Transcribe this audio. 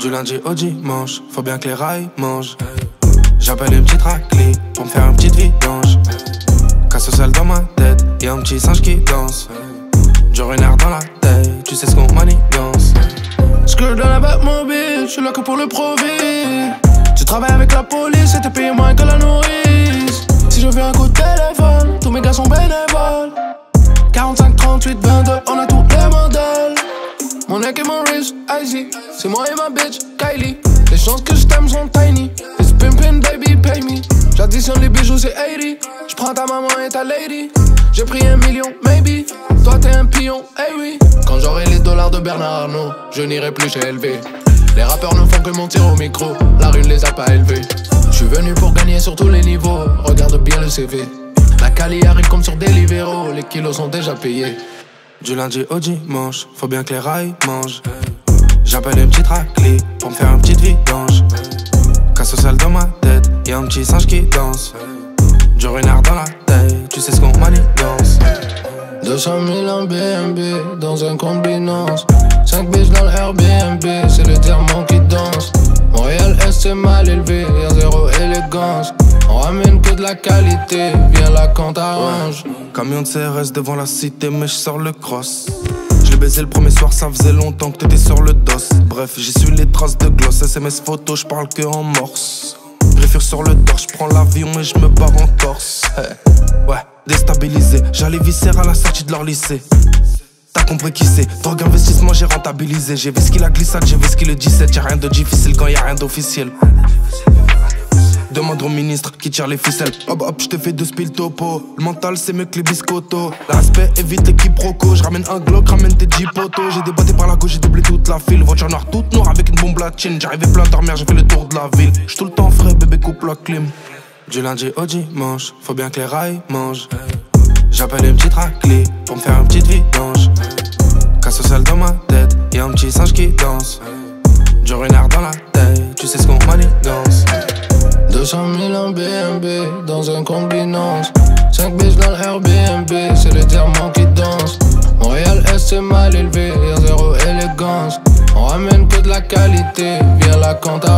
Du lundi au dimanche, faut bien que les rails mangent. J'appelle une petite raclée pour me faire une petite vidange. Casse au sol dans ma tête, y'a un petit singe qui danse. Du renard dans la tête, tu sais ce qu'on manigance. J'coule dans la Batmobile, j'suis là que pour le profit. Tu travailles avec la police et t'es payé moins que la nourrice. Si je fais un coup de téléphone, tous mes gars sont bénévoles. 45, 38, 22, on a tous les modèles. Mon neck et mon wrist, icy. C'est moi et ma bitch, Kylie. Les chances que je t'aime sont tiny. It's pimpin' baby, pay me. J'additionne les bijoux, c'est 80. J'prends ta maman et ta lady. J'ai pris 1 million, maybe. Toi t'es un pion, eh oui. Quand j'aurai les dollars de Bernard Arnault, je n'irai plus chez LV. Les rappeurs ne font que mentir au micro, la rue ne les a pas élevés. J'suis venu pour gagner sur tous les niveaux, regarde bien le CV. La Cali arrive comme sur Deliveroo, les kilos sont déjà payés. Du lundi au dimanche, faut bien que les rails mangent. J'appelle une petite raclée pour me faire une petite vidange. Casse au sol dans ma tête, y'a un petit singe qui danse. Du renard dans la tête, tu sais ce qu'on manigance. 200 000 en BNB, dans un combinance. 5 biches dans le Airbnb, c'est le diamant qui danse. Montréal Est c'est mal élevé, y'a zéro élégance. On ramène que de la qualité, viens là quand t'arranges. Camion de CRS devant la cité, mais j'sors le cross. J'l'ai baisé le premier soir, ça faisait longtemps que t'étais sur le dos. Bref, j'y suis les traces de gloss, SMS photos, j'parle que en morse. Greffure sur le torse, j'prends l'avion et j'me barre en Corse. Ouais, déstabilisé, j'allais visser à la sortie de leur lycée. T'as compris qui c'est, drogue investissement j'ai rentabilisé. J'ai vu ce qu'il a glissade, j'ai vu ce qu'il le 17. Y'a rien de difficile quand y'a rien d'officiel. Demande au ministre qui tire les ficelles. Hop hop, j'te fais 2 spill topo. Le mental c'est mieux que les biscottos. L'aspect évite les quiproquos. J'ramène un Glock, ramène tes 10 potos. J'ai débatté par la gauche, j'ai doublé toute la file. Voiture noire toute noire avec une bombe latine. J'arrivais plein d'armères, j'ai fait le tour de la ville. J'suis tout le temps frais, bébé coupe la clim. Du lundi au dimanche, faut bien que les rails mangent. J'appelle une petite raclée pour me faire une petite vidange. Casse au sol dans ma tête, y'a un petit singe qui danse. Du renard dans la tête, tu sais ce qu'on manigance. 200 000 en BNB, dans un combinance. 5 biches dans le Airbnb, c'est le diamant qui danse. Montréal Est c'est mal élevé, y'a zéro élégance. On ramène que de la qualité, viens là quand